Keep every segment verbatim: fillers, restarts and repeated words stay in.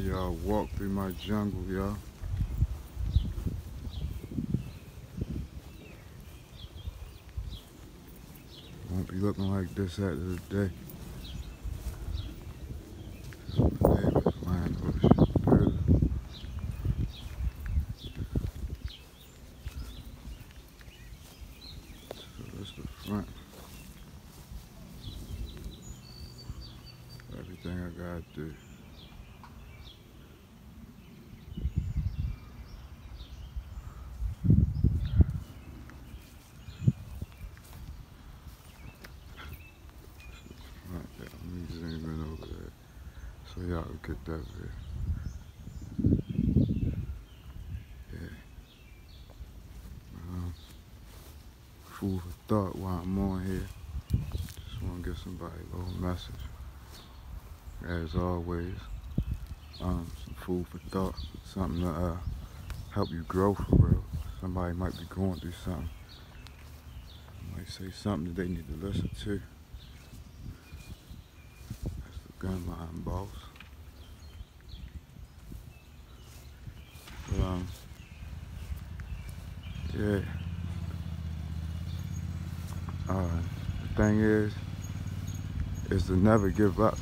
y'all walk through my jungle, y'all. Won't be looking like this after the day. My neighbor's flying bush. Beautiful. So that's the front. Everything I gotta do. Let me zoom in over there so y'all can get that view. Yeah. Um, food for thought while I'm on here. Just want to give somebody a little message. As always, um, some food for thought, something to uh, help you grow for real. Somebody might be going through something. Might say something that they need to listen to. That's the Gunline Boss. But, um, yeah. Uh, the thing is, is to never give up.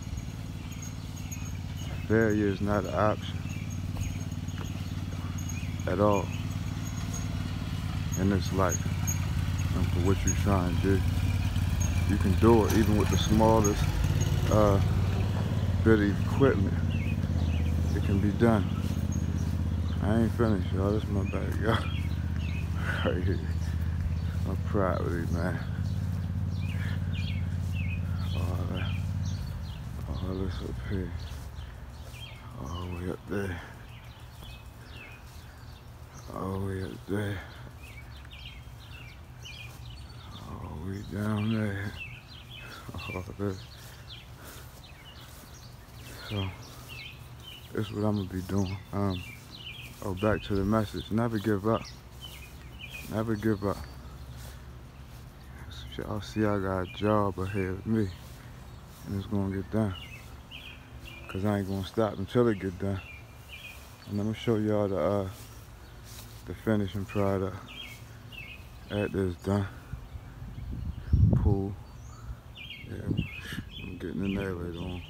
Failure is not an option at all in this life and for what you're trying to do. You can do it even with the smallest uh, bit of equipment. It can be done. I ain't finished, y'all. This is my backyard right here. My property, man. All that, all this up here, all the way up there, all the way up there, all the way down there, all this. So, this is what I'm gonna be doing. Um, oh, back to the message. Never give up. Never give up. Y'all see I got a job ahead of me, and it's gonna get done. Cause I ain't gonna stop until it get done. And I'm gonna show y'all the uh, the finishing product after it's done. Pool. Yeah, I'm getting in there later on.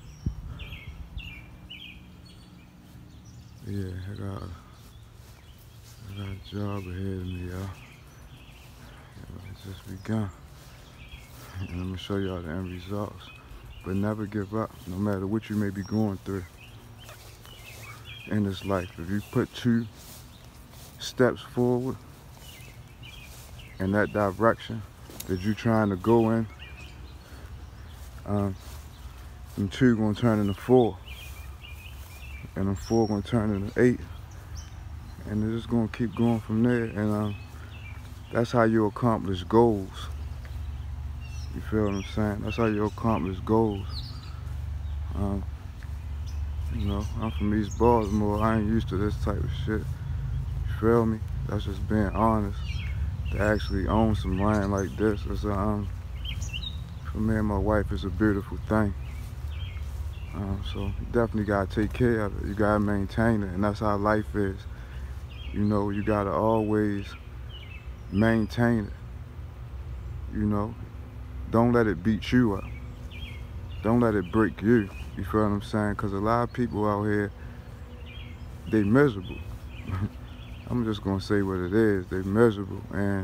Yeah, I got, I got a job ahead of me, y'all. It's just begun. And I'm gonna show y'all the end results. But never give up, no matter what you may be going through in this life. If you put two steps forward in that direction that you're trying to go in, um, them two gonna turn into four. And them four gonna turn into eight. And they're just gonna keep going from there. And um, that's how you accomplish goals. You feel what I'm saying? That's how you accomplish goals. Um, you know, I'm from East Baltimore. I ain't used to this type of shit. You feel me? That's just being honest. To actually own some land like this, it's a, um, for me and my wife, it's a beautiful thing. Um, so you definitely gotta take care of it. You gotta maintain it, and that's how life is. You know, you gotta always maintain it. You know, don't let it beat you up. Don't let it break you. You feel what I'm saying? Because a lot of people out here, they miserable. I'm just gonna say what it is. They miserable, and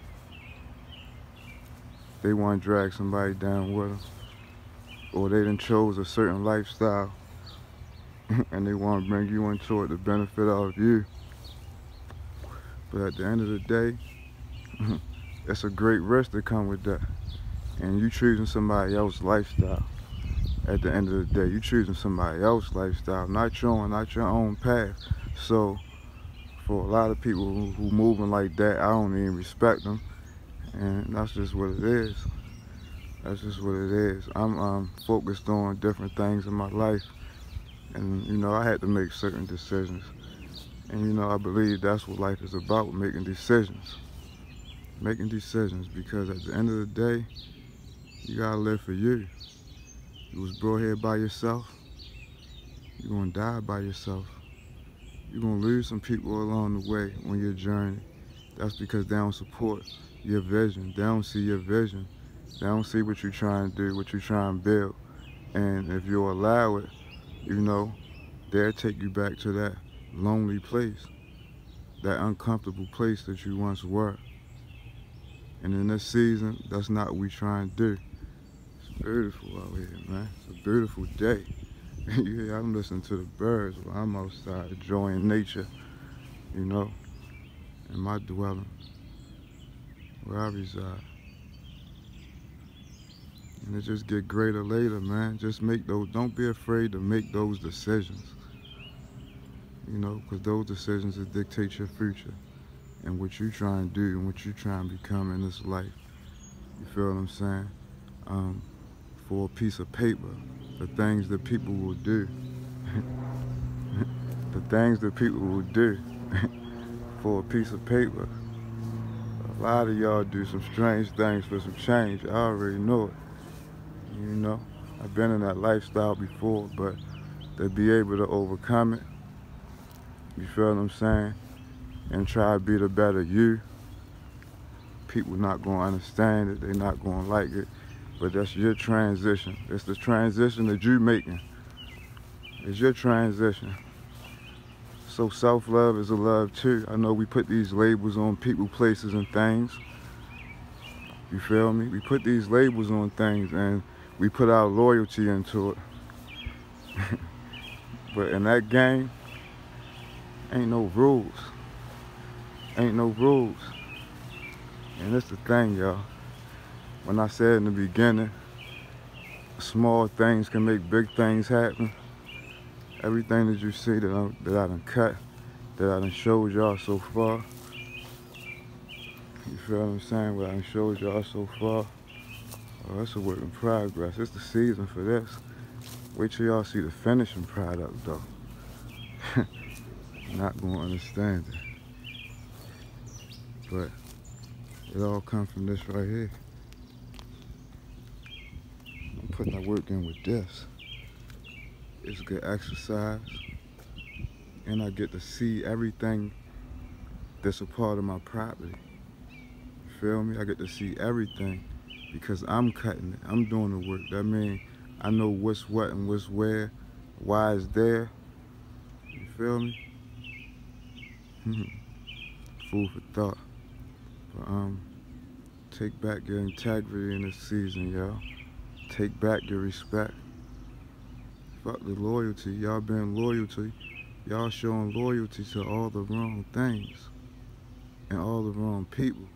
they want to drag somebody down with them, or they done chose a certain lifestyle, and they want to bring you into it to benefit of you. But at the end of the day, it's a great risk that come with that. And you choosing somebody else's lifestyle. At the end of the day, you choosing somebody else's lifestyle, not your own, not your own path. So for a lot of people who, who moving like that, I don't even respect them. And that's just what it is. That's just what it is. I'm um, focused on different things in my life. And, you know, I had to make certain decisions. And, you know, I believe that's what life is about, making decisions. Making decisions, because at the end of the day, you gotta live for you. You was brought here by yourself. You're gonna die by yourself. You're gonna lose some people along the way on your journey. That's because they don't support your vision. They don't see your vision. They don't see what you're trying to do, what you're trying to build. And if you allow it, you know, they'll take you back to that lonely place, that uncomfortable place that you once were. And in this season, that's not what we're trying to do. It's beautiful out here, man. It's a beautiful day. Yeah, I'm listening to the birds while I'm outside enjoying nature, you know, in my dwelling, where I reside. And it just get greater later, man. Just make those, don't be afraid to make those decisions. You know, because those decisions will dictate your future and what you trying to do and what you trying to become in this life. You feel what I'm saying? Um, for a piece of paper, the things that people will do, the things that people will do for a piece of paper. A lot of y'all do some strange things for some change. I already know it. You know, I've been in that lifestyle before, but to be able to overcome it, you feel what I'm saying, and try to be the better you, people not going to understand it, they're not going to like it, but that's your transition. It's the transition that you're making. It's your transition. So self-love is a love too. I know we put these labels on people, places, and things. You feel me? We put these labels on things and we put our loyalty into it. But in that game, ain't no rules. Ain't no rules. And that's the thing, y'all. When I said in the beginning, small things can make big things happen. Everything that you see that I, that I done cut, that I done showed y'all so far. You feel what I'm saying? What I done showed y'all so far. Oh, that's a work in progress. It's the season for this. Wait till y'all see the finishing product, though. Not gonna understand it. But it all comes from this right here. I'm putting my work in with this. It's good exercise. And I get to see everything that's a part of my property. You feel me? I get to see everything because I'm cutting it. I'm doing the work. That means I know what's what and what's where, why it's there. You feel me? Food for thought. But um, take back your integrity in this season, y'all. Take back your respect. Fuck the loyalty. Y'all being loyalty. Y'all showing loyalty to all the wrong things and all the wrong people.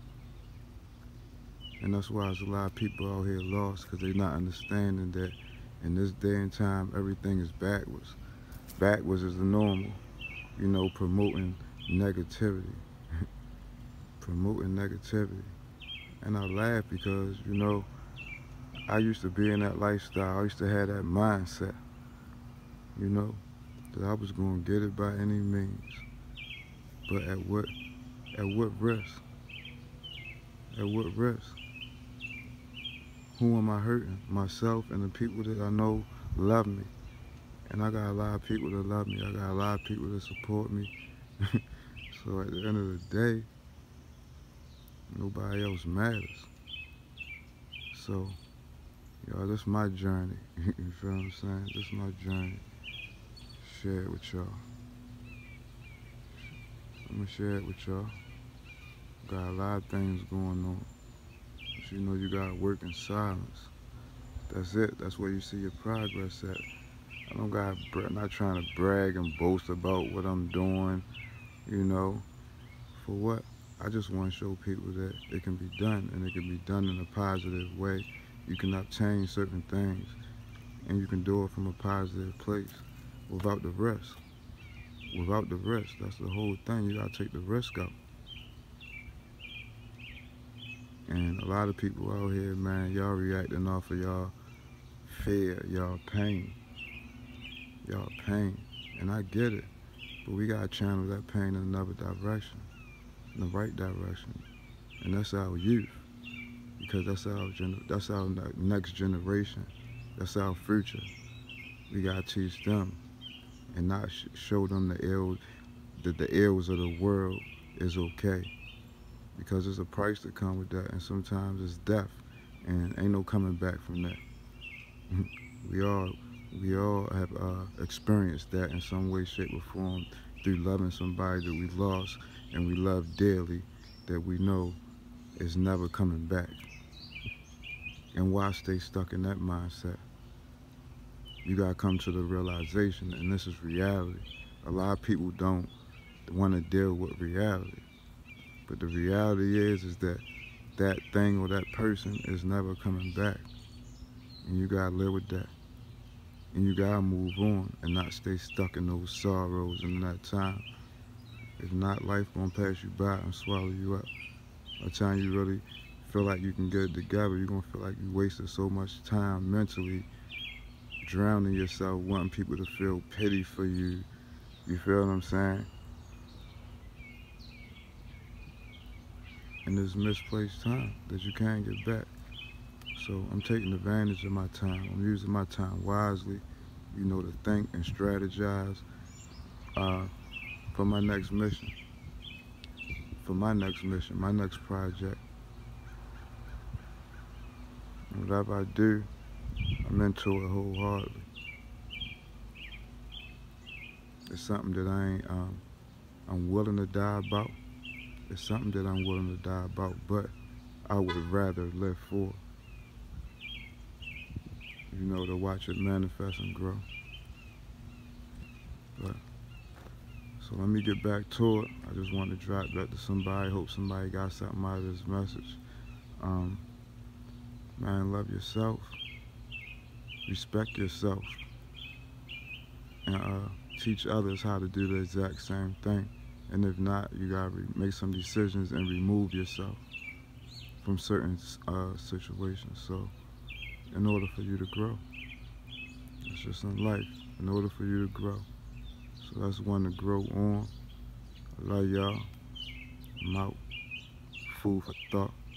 And that's why there's a lot of people out here lost, because they're not understanding that in this day and time, everything is backwards. Backwards is the normal, you know, promoting negativity. Promoting negativity. And I laugh because, you know, I used to be in that lifestyle. I used to have that mindset, you know, that I was going to get it by any means. But at what, at what risk? At what risk? Who am I hurting? Myself and the people that I know love me. And I got a lot of people that love me. I got a lot of people that support me. So at the end of the day, nobody else matters. So, y'all, this is my journey. You feel what I'm saying? This is my journey. Share it with y'all. I'm gonna share it with y'all. Got a lot of things going on. But you know you gotta work in silence. That's it. That's where you see your progress at. I don't got, I'm not trying to brag and boast about what I'm doing, you know. For what? I just want to show people that it can be done, and it can be done in a positive way. You can obtain certain things, and you can do it from a positive place without the risk. Without the risk, that's the whole thing. You gotta take the risk out. And a lot of people out here, man, y'all reacting off of y'all fear, y'all pain. Y'all pain. And I get it. But we gotta channel that pain in another direction. In the right direction. And that's our youth. Because that's our gener that's our next generation. That's our future. We gotta teach them. and not sh show them the ills, that the ills of the world is okay, because there's a price that comes with that, and sometimes it's death, and ain't no coming back from that. we all we all have uh, experienced that in some way, shape, or form through loving somebody that we lost and we love dearly, that we know is never coming back. And why stay stuck in that mindset? You gotta come to the realization, and this is reality. A lot of people don't want to deal with reality, but the reality is is that that thing or that person is never coming back, and you gotta live with that. And you gotta move on and not stay stuck in those sorrows in that time. If not, life gonna pass you by and swallow you up. By the time you really feel like you can get it together, you're gonna feel like you wasted so much time mentally drowning yourself, wanting people to feel pity for you. You feel what I'm saying? And it's misplaced time that you can't get back. So I'm taking advantage of my time. I'm using my time wisely, you know, to think and strategize uh, for my next mission, for my next mission, my next project. And whatever I do, I'm into it wholeheartedly. It's something that I ain't, um, I'm willing to die about. It's something that I'm willing to die about, but I would rather live for. You know, to watch it manifest and grow. But so let me get back to it. I just want to drop that to somebody. Hope somebody got something out of this message. Um, man, love yourself. Respect yourself. And uh, teach others how to do the exact same thing. And if not, you gotta make some decisions and remove yourself from certain uh, situations. So, in order for you to grow, it's just in life. In order for you to grow, so that's one to grow on. I love y'all. I'm out. Food for thought.